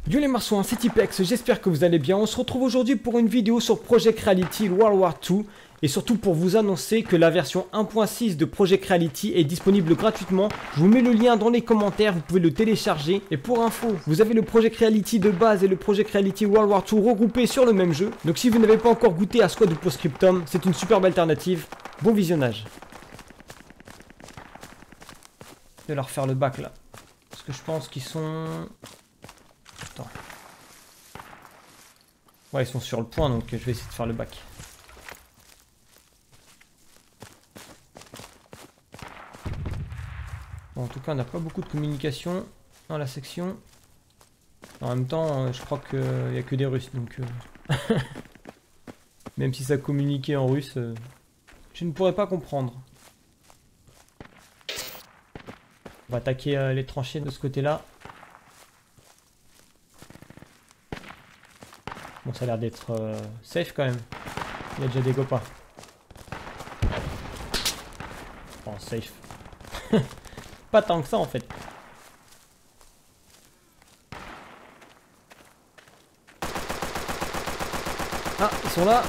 Yo les marsouins, c'est Tipex, j'espère que vous allez bien. On se retrouve aujourd'hui pour une vidéo sur Project Reality World War II et surtout pour vous annoncer que la version 1.6 de Project Reality est disponible gratuitement. Je vous mets le lien dans les commentaires, vous pouvez le télécharger. Et pour info, vous avez le Project Reality de base et le Project Reality World War II regroupés sur le même jeu. Donc si vous n'avez pas encore goûté à Squad ou Postscriptum, c'est une superbe alternative. Bon visionnage. Je vais leur faire le bac là. Parce que je pense qu'ils sont... Attends. Ouais, ils sont sur le point, donc je vais essayer de faire le bac. Bon, en tout cas, on n'a pas beaucoup de communication dans la section. En même temps, je crois qu'il n'y a que des Russes, donc... Même si ça communiquait en russe, je ne pourrais pas comprendre. On va attaquer les tranchées de ce côté-là. Bon, ça a l'air d'être safe quand même. Il y a déjà des copains. Oh, safe. Pas tant que ça en fait. Ah, ils sont là.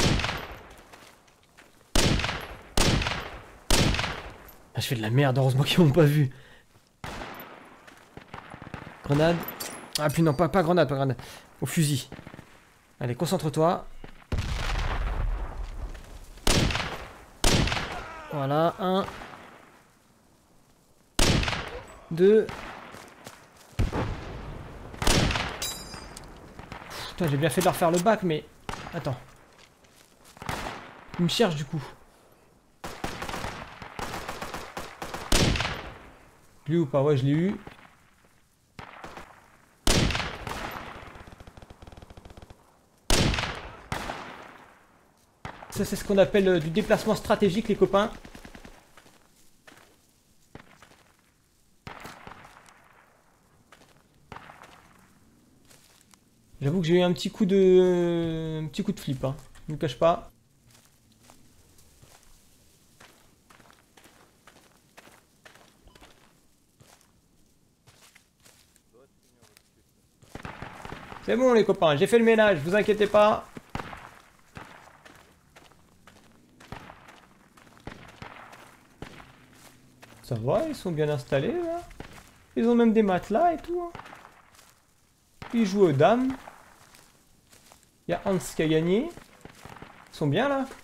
Ah, je fais de la merde, heureusement qu'ils m'ont pas vu. Grenade. Ah, puis non, pas grenade, pas grenade. Au fusil. Allez, concentre-toi. Voilà, 1. 2. Putain, j'ai bien fait de leur faire le bac, mais... Attends. Ils me cherchent du coup. Lui ou pas? Ouais, je l'ai eu. Ça, c'est ce qu'on appelle du déplacement stratégique, les copains. J'avoue que j'ai eu un petit coup de flip, hein. Je ne vous cache pas. C'est bon les copains, j'ai fait le ménage, vous inquiétez pas. Ça va, ils sont bien installés là. Ils ont même des matelas et tout. Hein. Ils jouent aux dames. Il y a Hans qui a gagné. Ils sont bien là.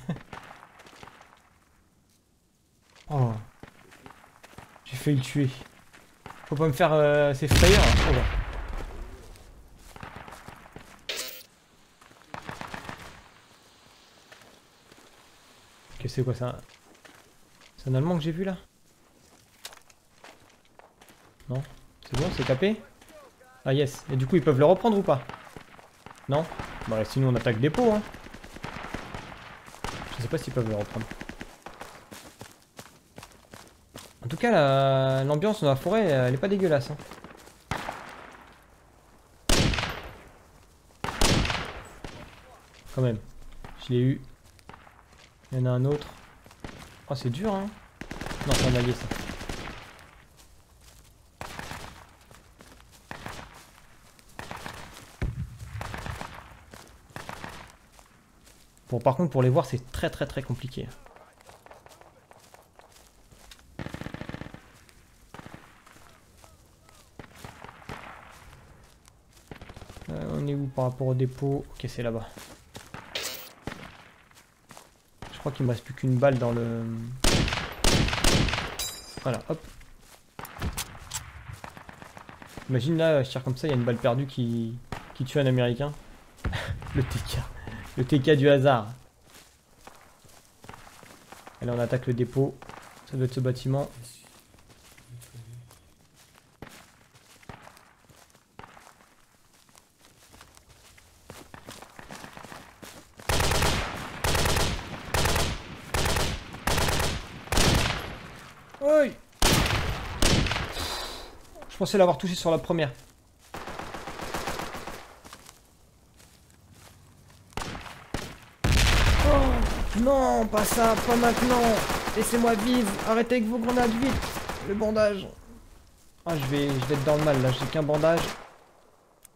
Oh. J'ai failli le tuer. Faut pas me faire ces frayeurs. Hein. Oh, bah. Ok, c'est quoi ça? C'est un Allemand que j'ai vu là? Non? C'est bon, c'est capé? Ah yes. Et du coup, ils peuvent le reprendre ou pas? Non? Bah sinon on attaque dépôt, hein. Je sais pas s'ils peuvent le reprendre. En tout cas, l'ambiance dans la forêt, elle est pas dégueulasse, hein. Quand même. Je l'ai eu. Il y en a un autre. Oh, c'est dur, hein. Non, c'est un allié, ça. Bon, par contre, pour les voir, c'est très compliqué. On est où par rapport au dépôt? Ok, c'est là-bas. Je crois qu'il me reste plus qu'une balle dans le... Voilà, hop. Imagine là, je tire comme ça, il y a une balle perdue qui tue un Américain. Le TK. Le TK du hasard. Et là on attaque le dépôt. Ça doit être ce bâtiment. Oui. Je pensais l'avoir touché sur la première. Non, pas ça, pas maintenant. Laissez-moi vivre. Arrêtez avec vos grenades, vite. Le bandage. Ah, je vais être dans le mal, là. J'ai qu'un bandage.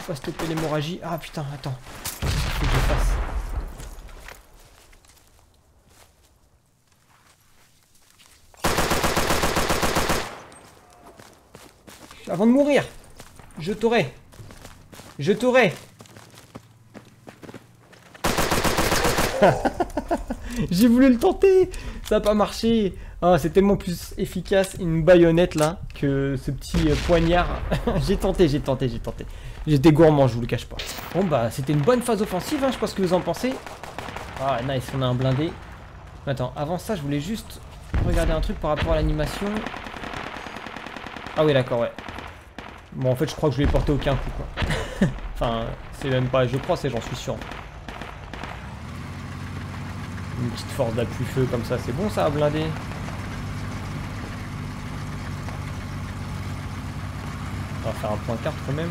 pas stopper l'hémorragie. Ah putain, attends. Faut que je fasse. Avant de mourir, je t'aurai. Je t'aurai. J'ai voulu le tenter. Ça n'a pas marché. Ah, c'est tellement plus efficace une baïonnette là que ce petit poignard. J'ai tenté. J'étais gourmand, je vous le cache pas. Bon bah c'était une bonne phase offensive, hein, je sais pas ce que vous en pensez. Ah nice, on a un blindé. Mais attends, avant ça je voulais juste regarder un truc par rapport à l'animation. Ah oui d'accord, ouais. Bon en fait je crois que je lui ai porté aucun coup quoi. Enfin c'est même pas, je crois, c'est j'en suis sûr. Une petite force d'appui feu comme ça, c'est bon ça à blinder. On va faire un point carte quand même.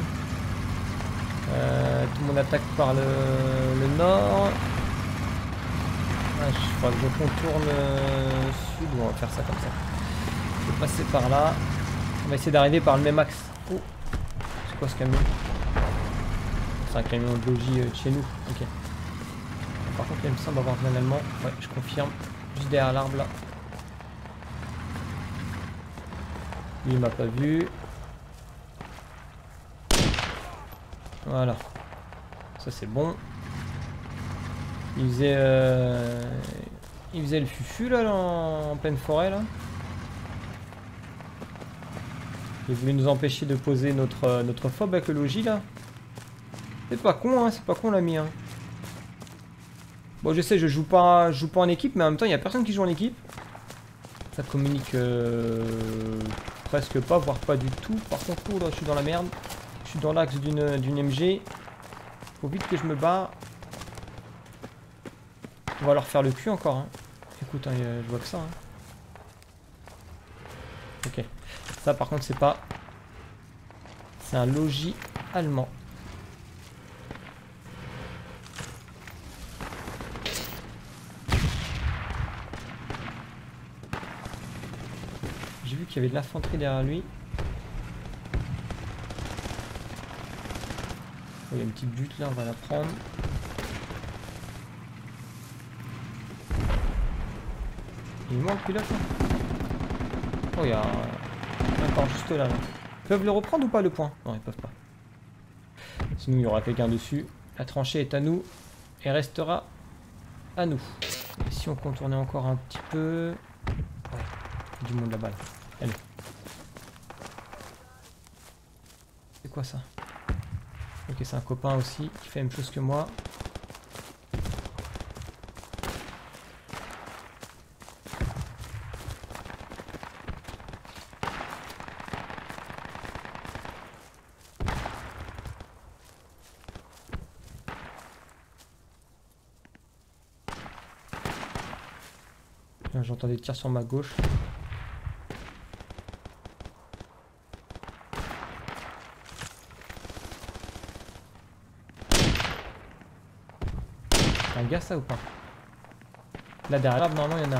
Tout le monde attaque par le nord. Ah, je crois que je contourne sud, ou on va faire ça comme ça. Je vais passer par là. On va essayer d'arriver par le même axe. Oh, c'est quoi ce camion? C'est un camion de logis de chez nous. Ok. Par contre, il me semble avoir vu un allemand. Ouais, je confirme. Juste derrière l'arbre là. Lui, il m'a pas vu. Voilà. Ça, c'est bon. Il faisait le fufu là, en pleine forêt là. Il voulait nous empêcher de poser notre fob avec le logis là. C'est pas con, hein, c'est pas con l'ami. Hein. Bon, je sais, je joue pas en équipe, mais en même temps, il n'y a personne qui joue en équipe. Ça communique presque pas, voire pas du tout. Par contre, oh, là, je suis dans la merde. Je suis dans l'axe d'une MG. Faut vite que je me barre. On va leur faire le cul encore. Hein. Écoute, hein, je vois que ça. Hein. Ok. Ça, par contre, c'est pas... C'est un logis allemand. J'ai vu qu'il y avait de l'infanterie derrière lui. Oh, il y a une petite butte là, on va la prendre. Il manque pilote là. Oh, il y a encore juste là, là. Ils peuvent le reprendre ou pas le point? Non, ils peuvent pas. Sinon, il y aura quelqu'un dessus. La tranchée est à nous et restera à nous. Et si on contournait encore un petit peu... Ouais, du monde là-bas. Là. Allez. C'est quoi ça? Ok, c'est un copain aussi qui fait la même chose que moi. J'entends des tirs sur ma gauche. C'est un gars ça ou pas? Là derrière, normalement il y en a un.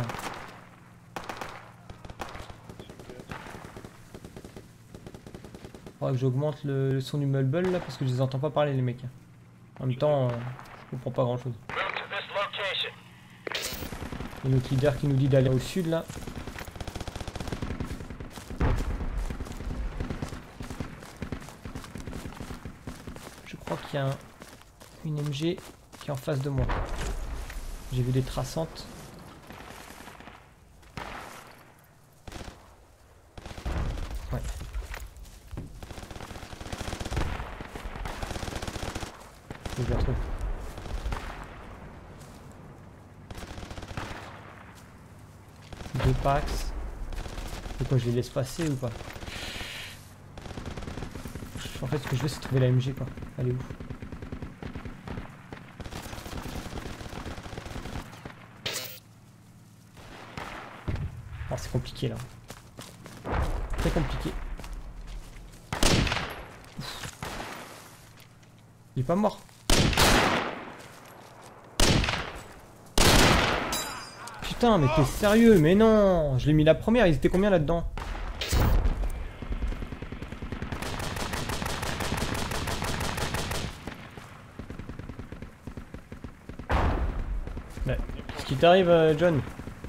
Faudra que j'augmente le son du mumble là parce que je les entends pas parler les mecs. En même temps, je comprends pas grand chose. Il y a notre leader qui nous dit d'aller au sud là. Je crois qu'il y a une MG qui est en face de moi. J'ai vu des traçantes. Ouais. Faut que je la retrouve. Deux packs. C'est quoi, je les laisse passer ou pas? En fait, ce que je veux, c'est trouver la MG quoi. Elle est où? Oh, c'est compliqué là. Très compliqué. Ouf. Il est pas mort. Putain, mais t'es sérieux? Mais non! Je l'ai mis la première, ils étaient combien là-dedans? qui t'arrive, John?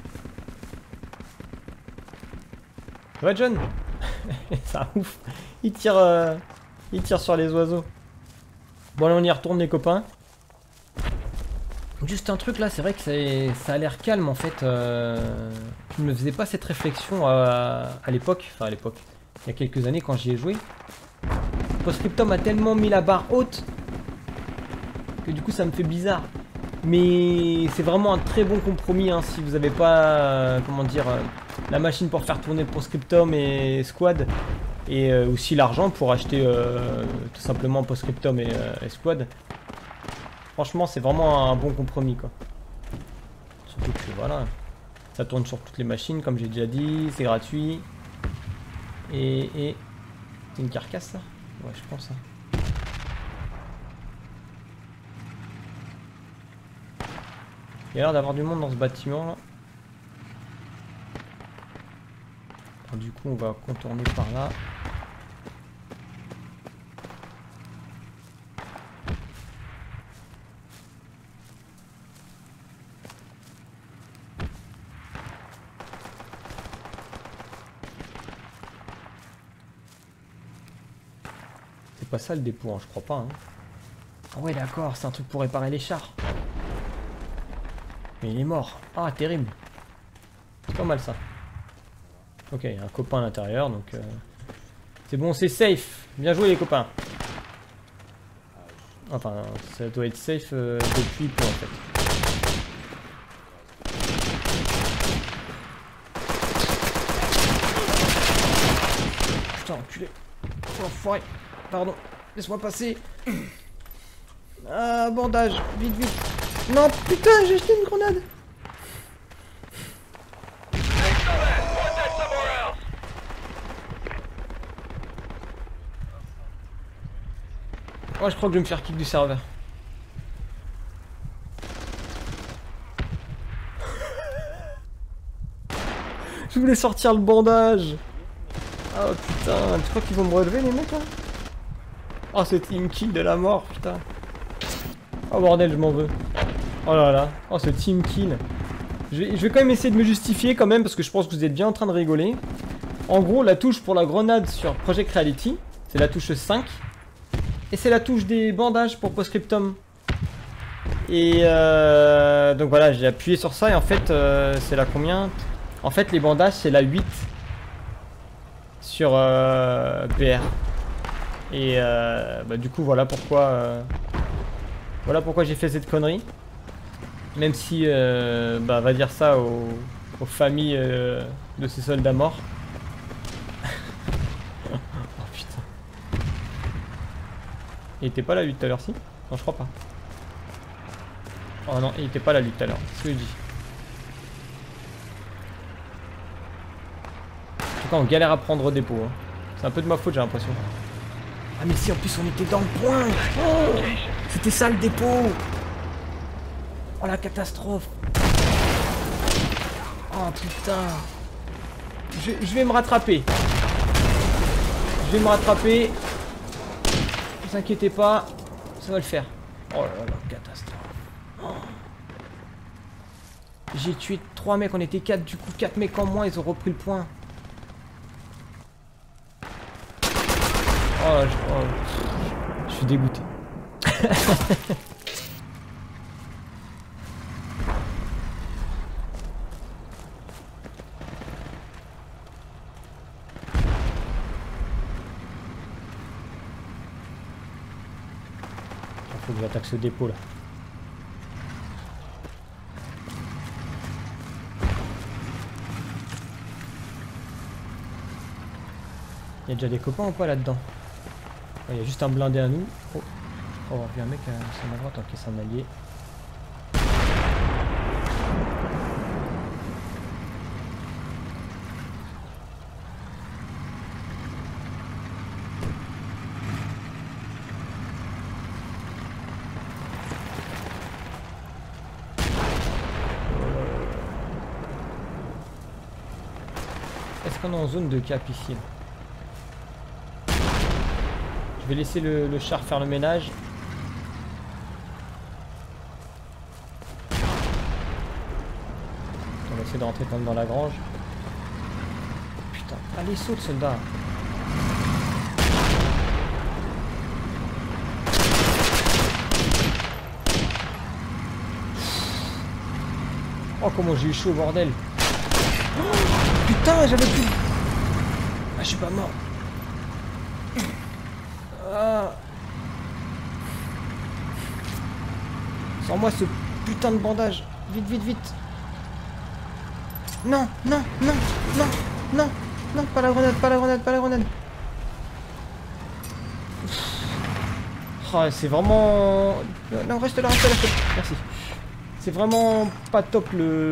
Ça va, John? C'est un ouf. Il tire sur les oiseaux. Bon, allez, on y retourne, les copains. Juste un truc là, c'est vrai que ça a l'air calme en fait. Je ne me faisais pas cette réflexion à l'époque. Enfin, à l'époque. Il y a quelques années quand j'y ai joué. Postscriptum a tellement mis la barre haute que du coup ça me fait bizarre. Mais c'est vraiment un très bon compromis hein, si vous n'avez pas comment dire la machine pour faire tourner Postscriptum et Squad et aussi l'argent pour acheter tout simplement Postscriptum et Squad. Franchement c'est vraiment un bon compromis quoi. Surtout que voilà, ça tourne sur toutes les machines comme j'ai déjà dit, c'est gratuit. Et c'est une carcasse ça? Ouais je pense. Hein. Il y a l'air d'avoir du monde dans ce bâtiment là. Alors, du coup on va contourner par là. C'est pas ça le dépôt, hein, je crois pas. Hein. Ah ouais d'accord, c'est un truc pour réparer les chars. Mais il est mort. Ah, terrible. C'est pas mal ça. Ok, il y a un copain à l'intérieur, donc... c'est bon, c'est safe. Bien joué les copains. Enfin, ça doit être safe depuis peu en fait. Putain, enculé. Oh, enfoiré. Pardon. Laisse-moi passer. Ah, bandage. Vite, vite. Non, putain, j'ai jeté une grenade. Oh, je crois que je vais me faire kick du serveur. Je voulais sortir le bandage. Oh putain, tu crois qu'ils vont me relever les mecs là? Oh, c'est team kill de la mort, putain. Oh bordel, je m'en veux. Oh là là, oh ce team kill. Je vais quand même essayer de me justifier quand même parce que je pense que vous êtes bien en train de rigoler. En gros, la touche pour la grenade sur Project Reality, c'est la touche 5. Et c'est la touche des bandages pour Postscriptum. Et donc voilà, j'ai appuyé sur ça et en fait, c'est la combien? En fait, les bandages, c'est la 8 sur BR. Et bah, du coup, voilà pourquoi j'ai fait cette connerie. Même si, bah, va dire ça aux familles de ces soldats morts. Oh putain. Il était pas là lui tout à l'heure, si? Non, je crois pas. Oh non, il était pas là lui tout à l'heure, c'est ce que je dis. En tout cas, on galère à prendre dépôt. Hein. C'est un peu de ma faute, j'ai l'impression. Ah, mais si, en plus, on était dans le point. Oh, c'était ça le dépôt. Oh, la catastrophe. Oh, putain. Je vais me rattraper. Je vais me rattraper. Ne vous inquiétez pas. Ça va le faire. Oh là là, catastrophe. Oh. J'ai tué 3 mecs, on était 4. Du coup, 4 mecs en moins, ils ont repris le point. Oh, je suis dégoûté. Faut que j'attaque ce dépôt là. Il y a déjà des copains ou pas là-dedans? Il y a juste un blindé à nous. Oh, on va voir un mec à son droite, ok, c'est un allié. Est-ce qu'on est en zone de cap ici? Je vais laisser le char faire le ménage. essayer de rentrer quand même dans la grange. Putain, allez saute soldat. Oh comment j'ai eu chaud bordel. Oh, putain j'avais plus... Ah je suis pas mort. Ah. Sors-moi ce putain de bandage. Vite, vite, vite. Non, non, non, non, non, non, pas la grenade, pas la grenade, pas la grenade. Oh, c'est vraiment... Non, reste là, reste là, reste là. Merci. C'est vraiment pas top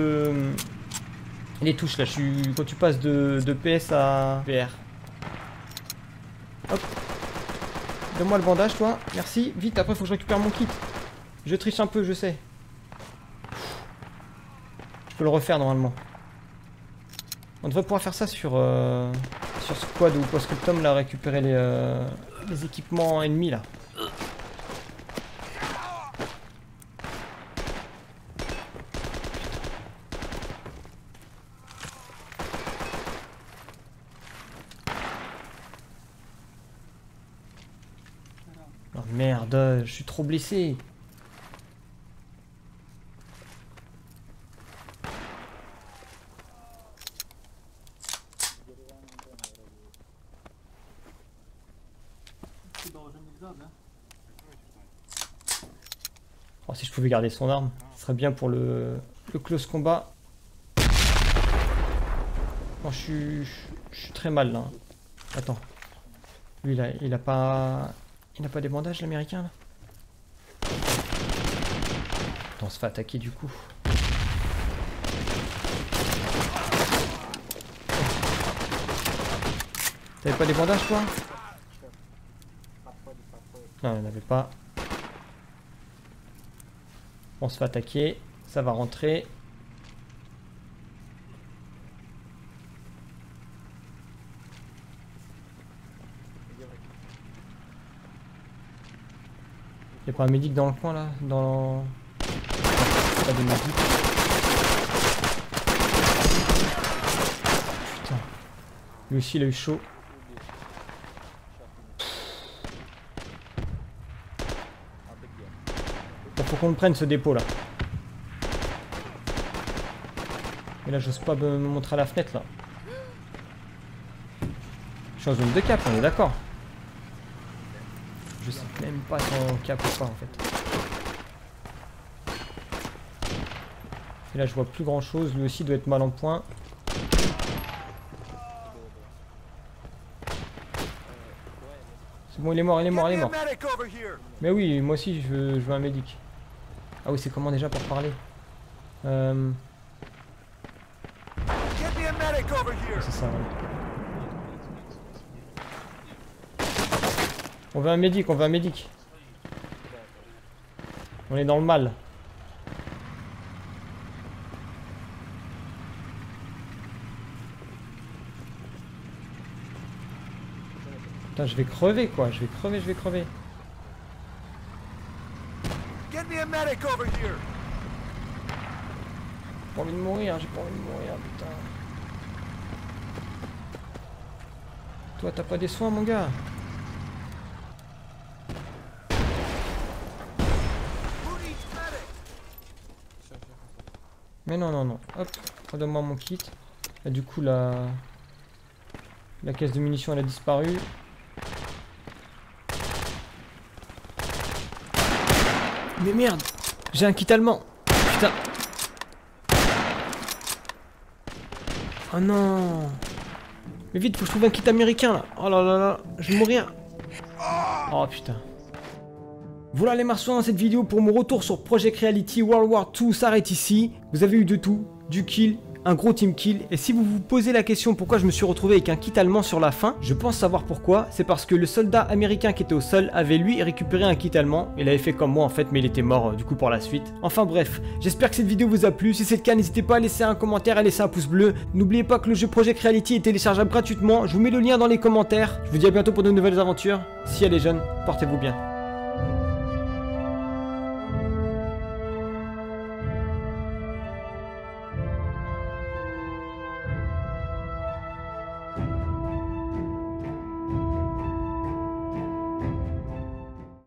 les touches là. Quand tu passes de PS à VR. Hop. Donne-moi le bandage, toi. Merci. Vite, après, faut que je récupère mon kit. Je triche un peu, je sais. Je peux le refaire normalement. On devrait pouvoir faire ça sur Squad ou Postscriptum, là, récupérer les équipements ennemis là. Oh merde, je suis trop blessé. Oh, si je pouvais garder son arme, ce serait bien pour le close combat. Oh, je suis très mal là. Attends. Lui là, il a pas des bandages l'américain là. Attends, on se fait attaquer du coup. T'avais pas des bandages toi? Non, il n'y en avait pas. On se fait attaquer, ça va rentrer. Y'a pas un médic dans le coin là? Pas de médic. Putain. Lui aussi il a eu chaud. Faut qu'on le prenne ce dépôt là. Mais là j'ose pas me montrer à la fenêtre là. Je suis en zone de cap, on est d'accord. Je sais même pas si on cap ou pas en fait. Et là je vois plus grand chose, lui aussi doit être mal en point. C'est bon, il est mort, il est mort, il est mort. Mais oui, moi aussi je veux un médic. Ah oui, c'est comment déjà pour parler? C'est ça, ouais. On veut un médic, on veut un médic. On est dans le mal. Putain, je vais crever quoi, je vais crever, je vais crever. J'ai pas envie de mourir, j'ai pas envie de mourir, putain. Toi, t'as pas des soins, mon gars? Mais non, non, non. Hop, redonne-moi mon kit. Là, du coup, la caisse de munitions, elle a disparu. Mais merde! J'ai un kit allemand! Putain! Oh non! Mais vite, faut que je trouve un kit américain là! Oh là là là! Je vais mourir! Oh putain! Voilà les marsouins, cette vidéo pour mon retour sur Project Reality World War II s'arrête ici. Vous avez eu de tout, du kill, un gros team kill. Et si vous vous posez la question pourquoi je me suis retrouvé avec un kit allemand sur la fin, je pense savoir pourquoi. C'est parce que le soldat américain qui était au sol avait lui récupéré un kit allemand. Il avait fait comme moi en fait, mais il était mort du coup pour la suite. Enfin bref, j'espère que cette vidéo vous a plu. Si c'est le cas, n'hésitez pas à laisser un commentaire et à laisser un pouce bleu. N'oubliez pas que le jeu Project Reality est téléchargeable gratuitement. Je vous mets le lien dans les commentaires. Je vous dis à bientôt pour de nouvelles aventures. Si elle est jeune, portez-vous bien.